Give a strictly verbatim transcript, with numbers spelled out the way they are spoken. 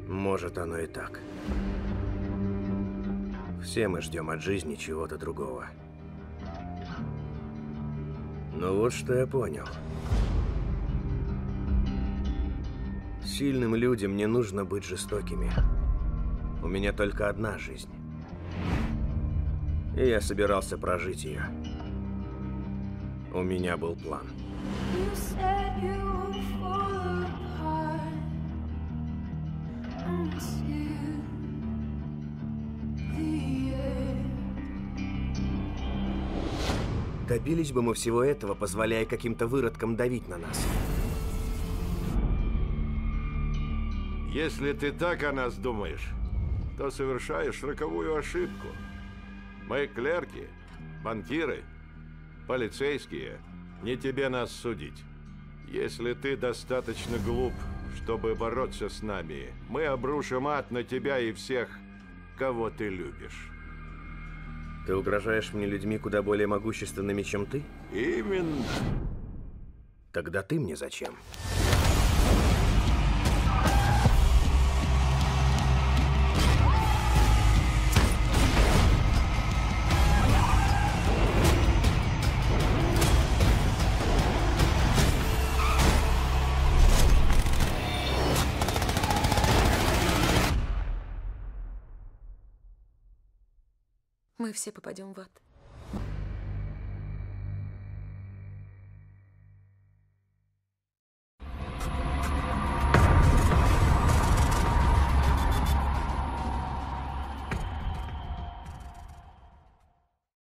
Может, оно и так. Все мы ждем от жизни чего-то другого. Но вот что я понял. Сильным людям не нужно быть жестокими. У меня только одна жизнь. И я собирался прожить ее. У меня был план. Добились бы мы всего этого, позволяя каким-то выродкам давить на нас. Если ты так о нас думаешь, то совершаешь роковую ошибку. Мы клерки, банкиры, полицейские. Не тебе нас судить. Если ты достаточно глуп, чтобы бороться с нами, мы обрушим ад на тебя и всех, кого ты любишь. Ты угрожаешь мне людьми куда более могущественными, чем ты? Именно. Тогда ты мне зачем? Мы все попадем в ад.